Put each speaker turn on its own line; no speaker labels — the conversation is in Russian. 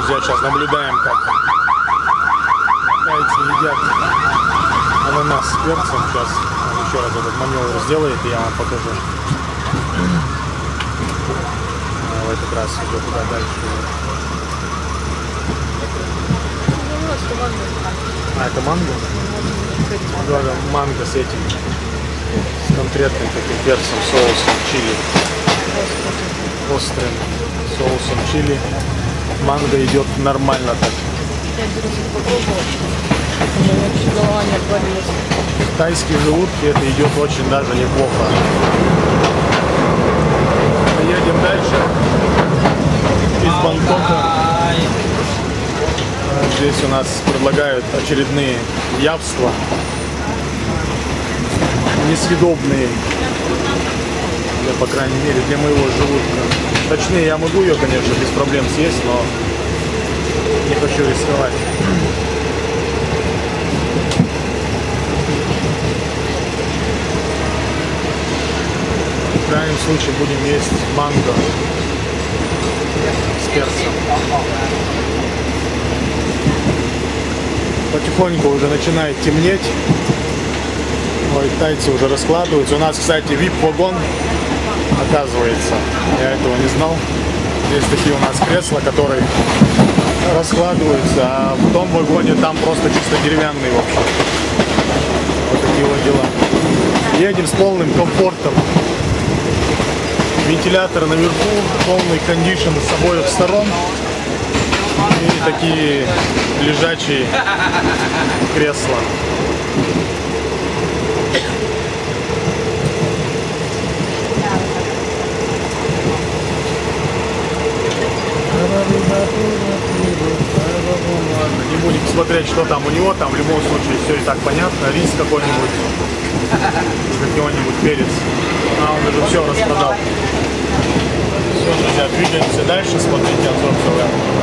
друзья, сейчас наблюдаем, как китайцы едят ананас с перцем. Сейчас он еще раз этот маневр сделает, и я вам покажу. В этот раз уже куда дальше. А, это манго? Да, манго с этим. С конкретным таким перцем, соусом чили. Острым соусом чили. Манго идет нормально так.
Я попробовала. У меня вообще голова не отвалилась.
Тайские желудки, это идет очень даже неплохо. Едем дальше. Из Бангкока. Здесь у нас предлагают очередные явства. Несъедобные. По крайней мере, для моего желудка. Точнее, я могу ее, конечно, без проблем съесть, но не хочу рисковать. В крайнем случае будем есть манго с перцем. Потихоньку уже начинает темнеть. Ой, тайцы уже раскладываются. У нас, кстати, VIP-вагон, оказывается. Я этого не знал. Здесь такие у нас кресла, которые раскладываются, а в том вагоне там просто чисто деревянный вообще. Вот такие вот дела. Едем с полным комфортом. Вентилятор наверху, полный кондишн с обоих сторон. И такие лежачие кресла. Не будем смотреть, что там у него, там в любом случае все и так понятно. Рис какой-нибудь, какой-нибудь перец. А он уже все распродал. Все, друзья, двигаемся дальше, смотрите обзор ТВ.